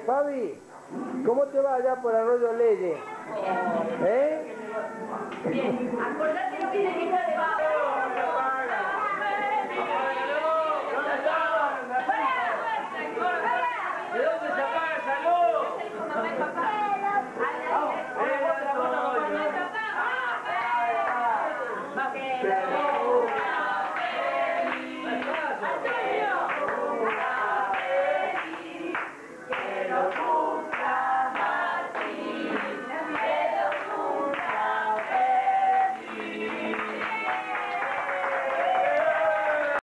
Fabi, ¿cómo te va allá por Arroyo Leyes? ¿Eh? Bien, acordate lo que te quita de abajo. ¿De dónde se apaga esa luz? Papá.